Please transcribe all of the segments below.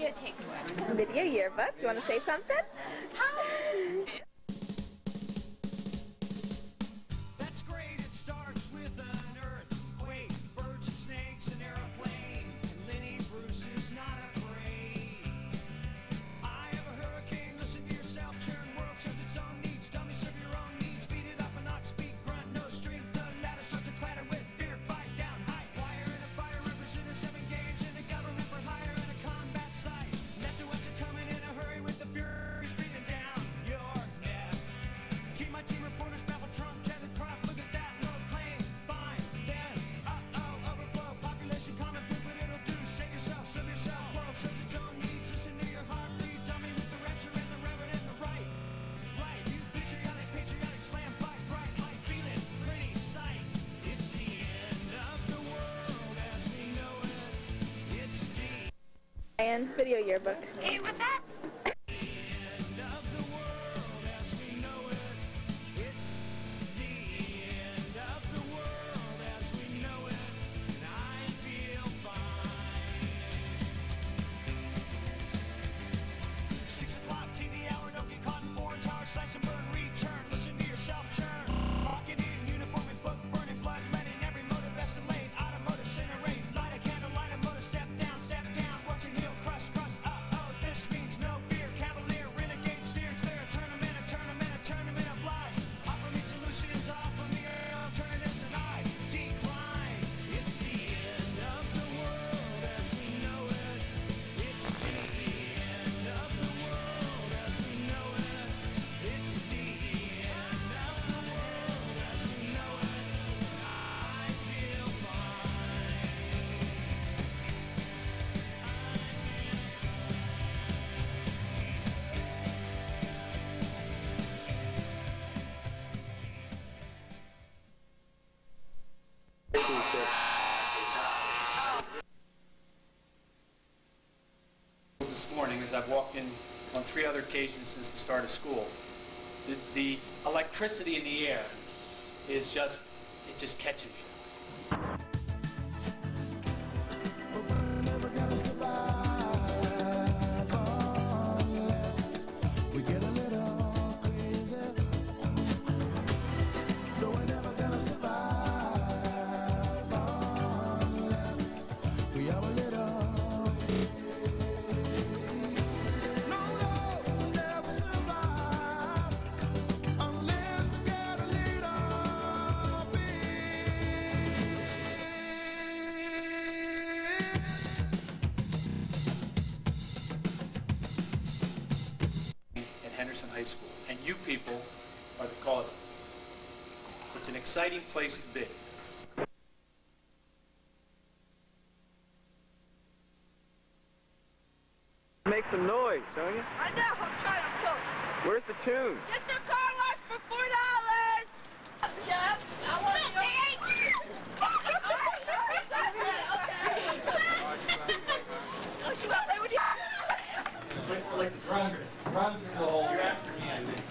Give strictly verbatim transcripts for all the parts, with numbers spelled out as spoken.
videotape for? Video yearbook. Do you want to say something? Hi. That's great. It starts with an earthquake, birds and snakes, an airplane. And Lenny Bruce is not afraid. I have a hurricane. Listen to yourself. Churn world serves its own needs. Dummy serve your own needs. Beat it up and ox speak grunt. No strength. The ladder starts to clatter with fear. Bite down. High flyer and a fire representative engaged in a government for hire and a combat site. Left to us are coming in a hurry with the furies breathing down your neck. Team my team reporters baffle Trump, Kevin Crop. Look at that, no plane. Fine, then, uh-oh, overflow. Population common food, but it'll do. Save yourself, serve yourself. World serves its own needs. Listen to your heart, please. Dummy with the rapture and the reverend and the right. Right, you patriotic, patriotic slam, fight, bright light, feeling pretty sight. It's the end of the world as we know it. It's the And video yearbook. Hey, what's up? end of the world as we know it. It's the end of the world as we know it. And I feel fine. Six o'clock T V hour, don't get caught in foreign tower, slash and burn, return. Listen to yourself churn. Walking in uniform and book, burning blood, letting every motive escalate. Automotive incinerate, light a candle, light a motor, step down, step down. Watching heel crush, crush. Uh oh, this means no fear. Cavalier, renegade, steer clear. Tournament, a tournament, a tournament of lies. Offer me solutions, offer me alternatives, and I decline. It's the end of the world as we know it. It's the end of the world as we know it. It's the end of the world as we know it. I feel fine. This morning, as I've walked in on three other occasions since the start of school, the, the electricity in the air is just, it just catches you. We're never gonna survive unless we get a little crazy. No, we're never gonna survive unless we are a little crazy. No, no, we'll never survive unless we get a little bit. At Henderson High School, and you people are the cause of it. It's an exciting place to be. Make some noise, don't you? I know, I'm trying to cook. Where's the tune? Get your car washed for four dollars! Yep, I want you. Oh, she went right with you. Like, like the drums. Drums are the whole. You're after me, I think.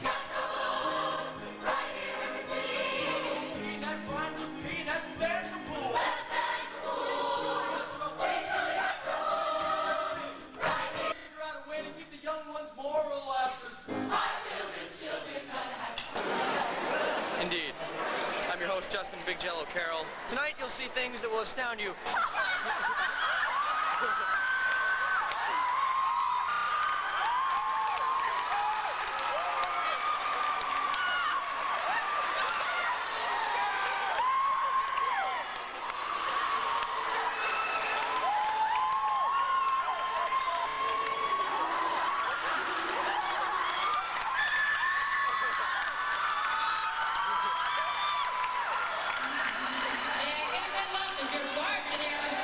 Indeed. I'm your host, Justin Big Jello Carroll. Tonight you'll see things that will astound you. Hey, I got that long as your barber there.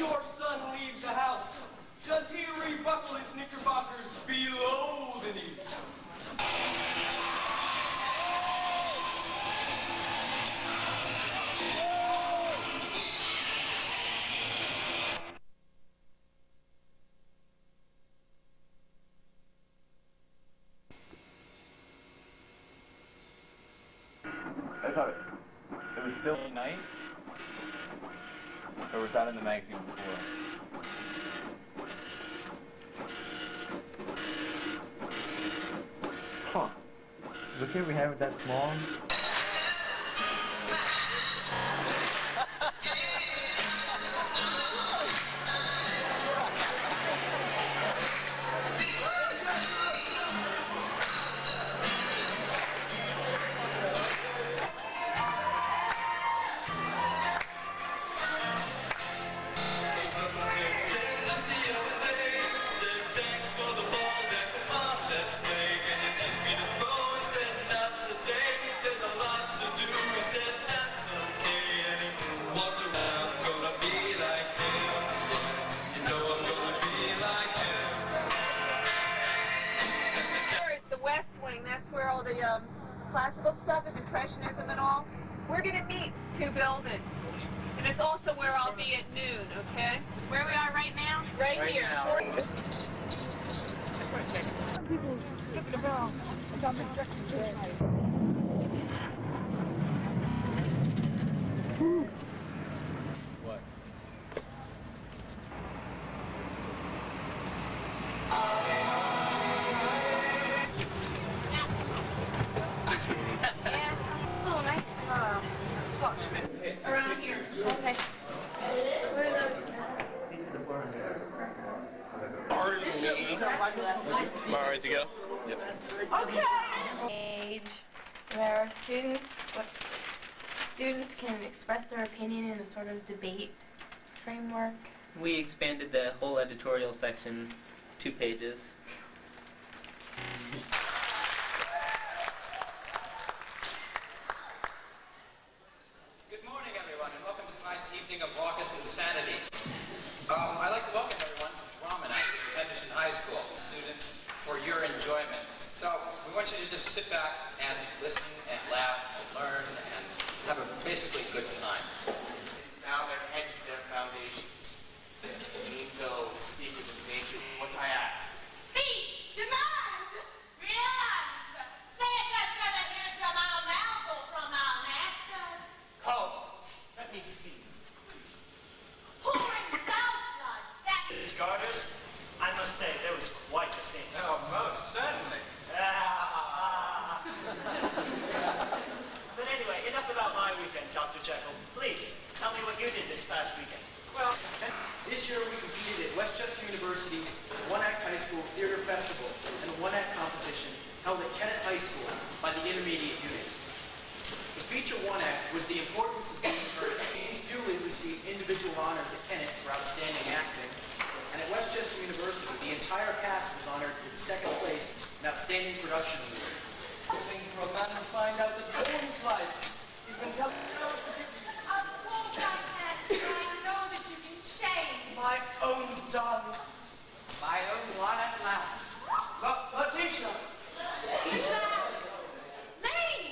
your son leaves the house, does he rebuckle his knickerbockers below the knees? I thought it, it was still night, or was that in the magazine before? Huh. Look here, we have it that small. Classical stuff is Impressionism and all. We're going to meet two buildings. And it's also where I'll be at noon, okay? Where we are right now? Right, right here. Now. People skipping around. What? Around here. Okay. Am I ready to go? Yep. Okay. Age where students, what, students can express their opinion in a sort of debate framework. We expanded the whole editorial section two pages. Good morning, everyone, and welcome to tonight's evening of raucous insanity. Um, I'd like to welcome everyone to Drama Night at Henderson High School, students, for your enjoyment. So, we want you to just sit back and listen and laugh and learn and have a basically good time. Bow their heads to their foundations. Angel, secret of nature. What's I ask? Speak! Demand! Realize! Say it that's rather hear from our mouths or from our masters. Come, let me see. Pouring Southblood, that Garters, I must say, there was quite a scene. Oh, most certainly. But anyway, enough about my weekend, Doctor Jekyll. Please, tell me what you did this past weekend. Well, this year we competed at Westchester University's One Act High School Theater Festival and a One Act competition held at Kennett High School by the intermediate unit. The feature One Act was the importance of being heard. These duly received individual honors at Kennett for outstanding acting, and at Westchester University, the entire cast was honored for the second place in Outstanding Production Award. Thing for a man to find out the all his life. He's been telling me of course I can. I know that you can change. my own darling. My own one at last. Look, Letitia! Lisa! Leave!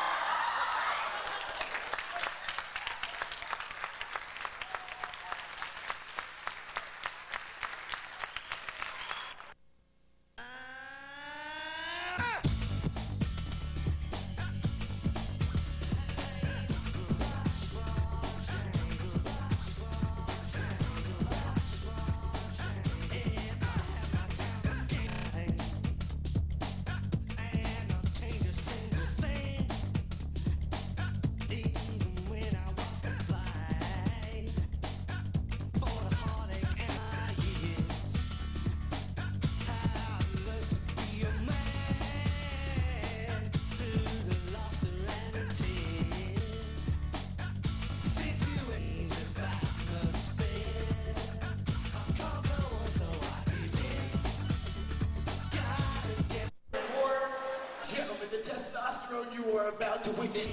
You are about to witness.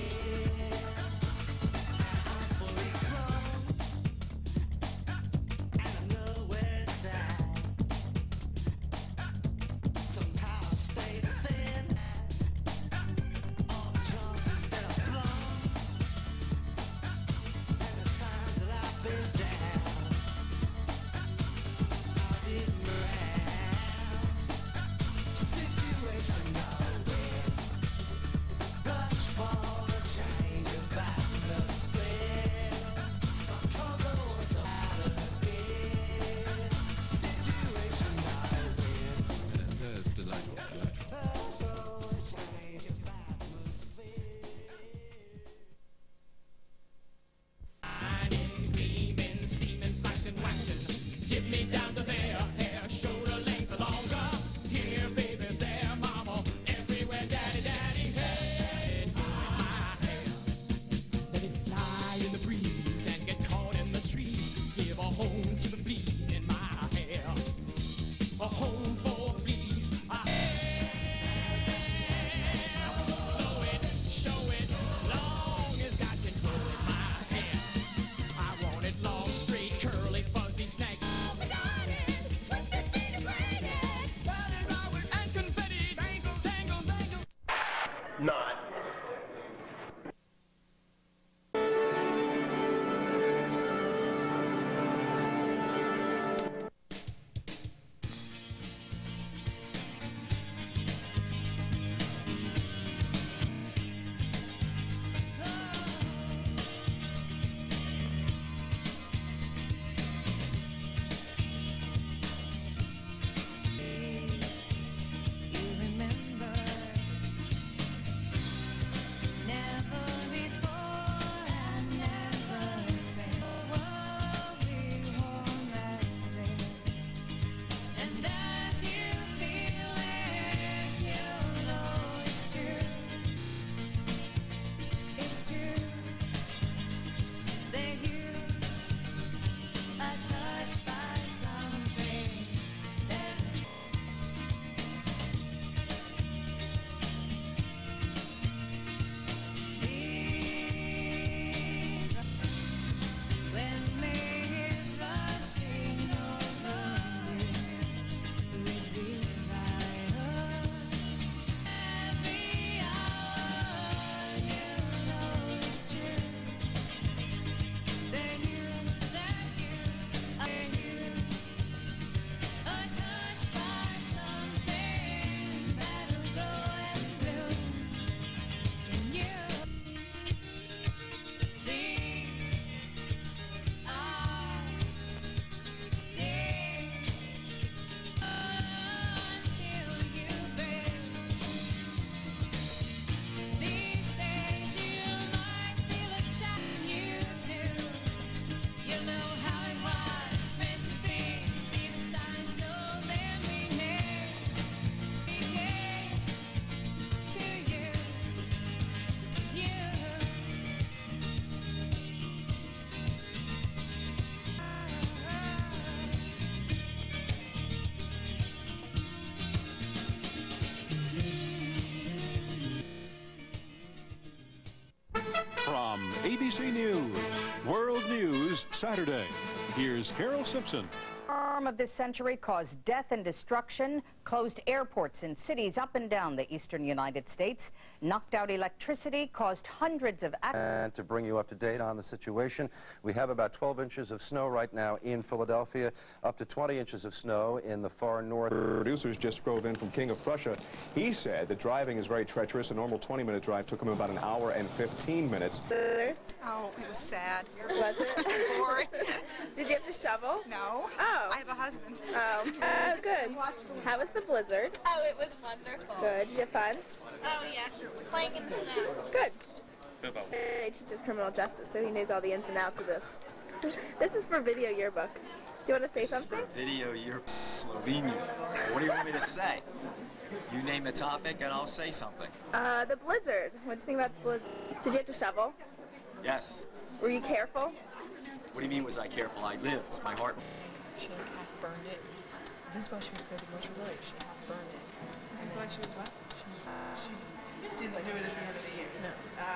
From A B C News, World News Saturday, here's Carol Simpson. Storm of this century caused death and destruction, closed airports in cities up and down the eastern United States, knocked out electricity, caused hundreds of accidents. And to bring you up to date on the situation, we have about twelve inches of snow right now in Philadelphia, up to twenty inches of snow in the far north. Producers just drove in from King of Prussia. He said that driving is very treacherous. A normal twenty minute drive took him about an hour and fifteen minutes. Oh, it was sad. Was it? Boring. Did you have to shovel? No. Oh. I have a husband. Oh. Oh, good. How was the blizzard? Oh, it was wonderful. Good. Did you have fun? Oh, yes. Playing in the snow. Good. He teaches criminal justice, so he knows all the ins and outs of this. This is for Video Yearbook. Do you want to say this something? Is for Video Yearbook Slovenia. What do you want me to say? You name a topic and I'll say something. Uh, the blizzard. What do you think about the blizzard? Did you have to shovel? Yes. Were you careful? What do you mean was I careful? I lived. It's my heart. She half burned it. This is why she was very much related. She half burned it. This is why she was what? She, was, uh, she didn't do it at the end of the year. No.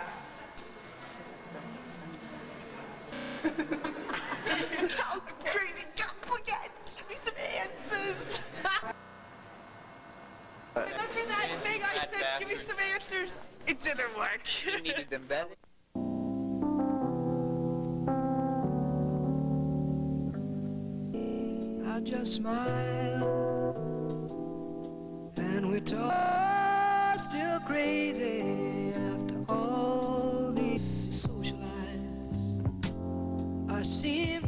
Uh, oh, crazy. Don't forget. Give me some answers. Remember that thing I That said? bastard. Give me some answers. It didn't work. You needed them better. I just smile and we talk still crazy after all these social lives. I seem